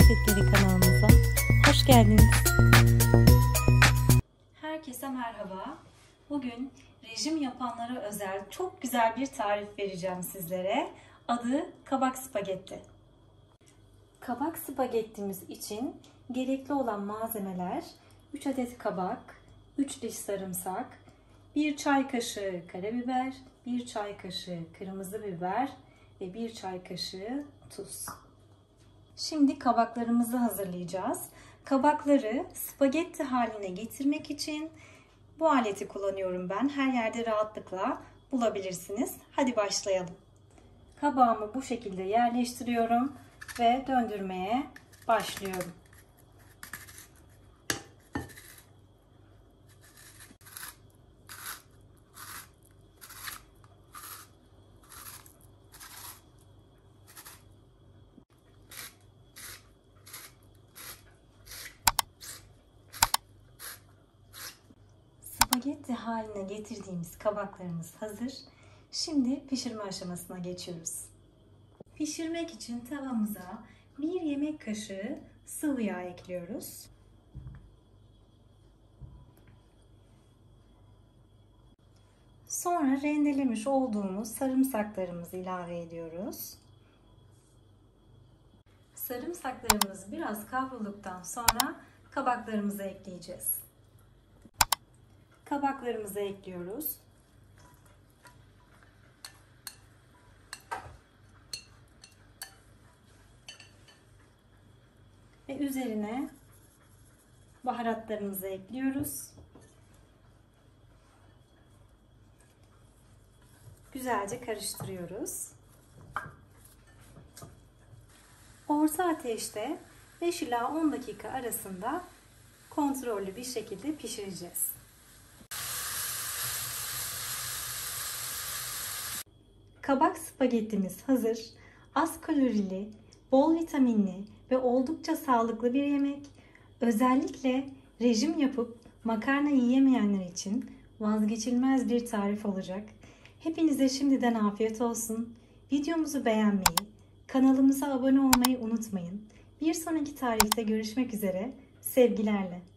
Lezzetleri kanalımıza hoş geldiniz. Herkese merhaba. Bugün rejim yapanlara özel çok güzel bir tarif vereceğim sizlere. Adı kabak spagetti. Kabak spagettimiz için gerekli olan malzemeler 3 adet kabak, 3 diş sarımsak, 1 çay kaşığı karabiber, 1 çay kaşığı kırmızı biber ve 1 çay kaşığı tuz. Şimdi kabaklarımızı hazırlayacağız. Kabakları spagetti haline getirmek için bu aleti kullanıyorum ben. Her yerde rahatlıkla bulabilirsiniz. Hadi başlayalım. Kabağımı bu şekilde yerleştiriyorum ve döndürmeye başlıyorum. Spagetti haline getirdiğimiz kabaklarımız hazır. Şimdi pişirme aşamasına geçiyoruz. Pişirmek için tavamıza 1 yemek kaşığı sıvı yağ ekliyoruz. Sonra rendelemiş olduğumuz sarımsaklarımızı ilave ediyoruz. Sarımsaklarımız biraz kavrulduktan sonra kabaklarımızı ekleyeceğiz. Kabaklarımızı ekliyoruz. Ve üzerine baharatlarımızı ekliyoruz. Güzelce karıştırıyoruz. Orta ateşte 5 ila 10 dakika arasında kontrollü bir şekilde pişireceğiz. Kabak spagettimiz hazır. Az kalorili, bol vitaminli ve oldukça sağlıklı bir yemek. Özellikle rejim yapıp makarna yiyemeyenler için vazgeçilmez bir tarif olacak. Hepinize şimdiden afiyet olsun. Videomuzu beğenmeyi, kanalımıza abone olmayı unutmayın. Bir sonraki tarifte görüşmek üzere. Sevgilerle.